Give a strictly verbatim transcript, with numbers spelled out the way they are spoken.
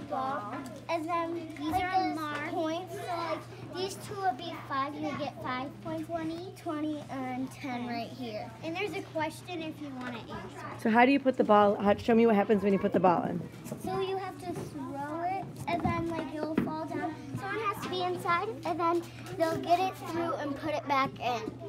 ball, and then these like are marked points. So like these two would be five. You would get five points. twenty, twenty, and ten right here. And there's a question if you want to answer. So how do you put the ball? How, show me what happens when you put the ball in. So you have to throw it, and then like it'll fall down. Someone has to be inside, and then they'll get it through and put it back in.